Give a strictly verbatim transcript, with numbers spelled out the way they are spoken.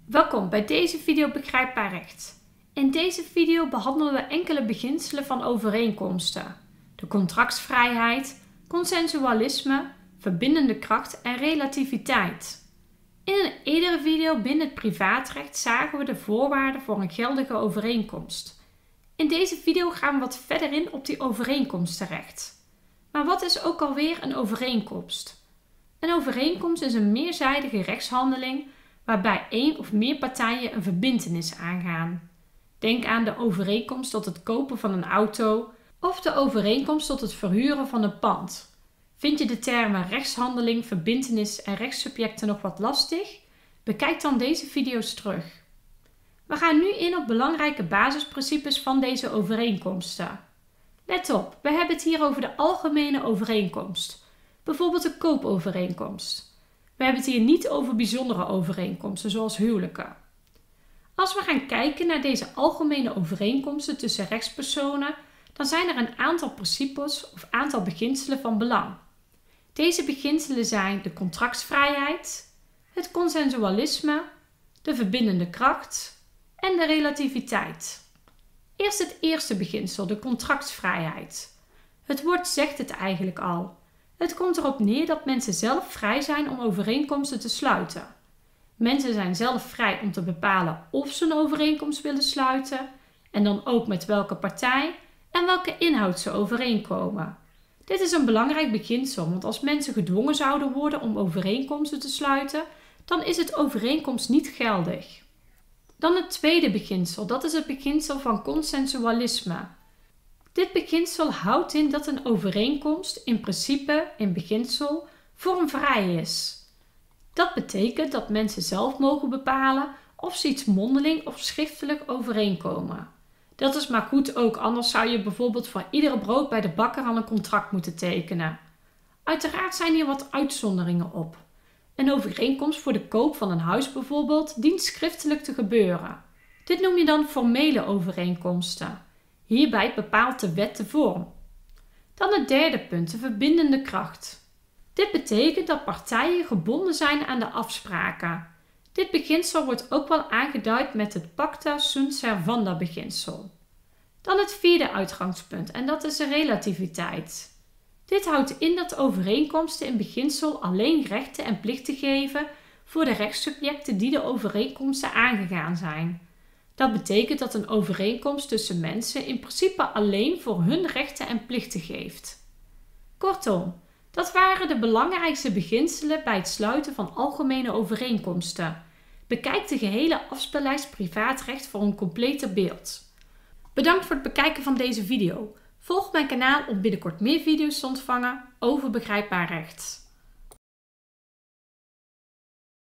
Welkom bij deze video Begrijpbaar Recht. In deze video behandelen we enkele beginselen van overeenkomsten. De contractsvrijheid, consensualisme, verbindende kracht en relativiteit. In een eerdere video binnen het privaatrecht zagen we de voorwaarden voor een geldige overeenkomst. In deze video gaan we wat verder in op die overeenkomstenrecht. Maar wat is ook alweer een overeenkomst? Een overeenkomst is een meerzijdige rechtshandeling waarbij één of meer partijen een verbintenis aangaan. Denk aan de overeenkomst tot het kopen van een auto of de overeenkomst tot het verhuren van een pand. Vind je de termen rechtshandeling, verbintenis en rechtssubjecten nog wat lastig? Bekijk dan deze video's terug. We gaan nu in op belangrijke basisprincipes van deze overeenkomsten. Let op, we hebben het hier over de algemene overeenkomst, bijvoorbeeld de koopovereenkomst. We hebben het hier niet over bijzondere overeenkomsten, zoals huwelijken. Als we gaan kijken naar deze algemene overeenkomsten tussen rechtspersonen, dan zijn er een aantal principes of aantal beginselen van belang. Deze beginselen zijn de contractsvrijheid, het consensualisme, de verbindende kracht en de relativiteit. Eerst het eerste beginsel, de contractsvrijheid. Het woord zegt het eigenlijk al. Het komt erop neer dat mensen zelf vrij zijn om overeenkomsten te sluiten. Mensen zijn zelf vrij om te bepalen of ze een overeenkomst willen sluiten en dan ook met welke partij en welke inhoud ze overeenkomen. Dit is een belangrijk beginsel, want als mensen gedwongen zouden worden om overeenkomsten te sluiten, dan is het overeenkomst niet geldig. Dan het tweede beginsel, dat is het beginsel van consensualisme. Dit beginsel houdt in dat een overeenkomst in principe, in beginsel, vormvrij is. Dat betekent dat mensen zelf mogen bepalen of ze iets mondeling of schriftelijk overeenkomen. Dat is maar goed ook, anders zou je bijvoorbeeld voor iedere brood bij de bakker al een contract moeten tekenen. Uiteraard zijn hier wat uitzonderingen op. Een overeenkomst voor de koop van een huis bijvoorbeeld dient schriftelijk te gebeuren. Dit noem je dan formele overeenkomsten. Hierbij bepaalt de wet de vorm. Dan het derde punt, de verbindende kracht. Dit betekent dat partijen gebonden zijn aan de afspraken. Dit beginsel wordt ook wel aangeduid met het pacta sunt servanda beginsel. Dan het vierde uitgangspunt en dat is de relativiteit. Dit houdt in dat overeenkomsten in beginsel alleen rechten en plichten geven voor de rechtssubjecten die de overeenkomsten aangegaan zijn. Dat betekent dat een overeenkomst tussen mensen in principe alleen voor hun rechten en plichten geeft. Kortom, dat waren de belangrijkste beginselen bij het sluiten van algemene overeenkomsten. Bekijk de gehele afspeellijst privaatrecht voor een completer beeld. Bedankt voor het bekijken van deze video. Volg mijn kanaal om binnenkort meer video's te ontvangen over begrijpbaar recht.